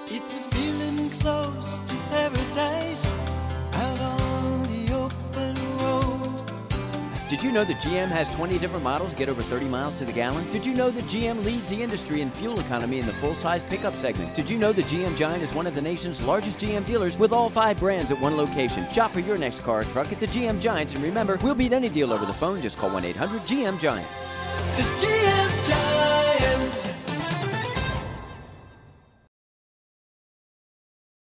It's a feeling close to paradise, out on the open road. Did you know that GM has 20 different models get over 30 miles to the gallon? Did you know that GM leads the industry in fuel economy in the full-size pickup segment? Did you know that GM Giant is one of the nation's largest GM dealers with all 5 brands at one location? Shop for your next car or truck at the GM Giant, and remember, we'll beat any deal over the phone. Just call 1-800-GM-GIANT. The GM Giant.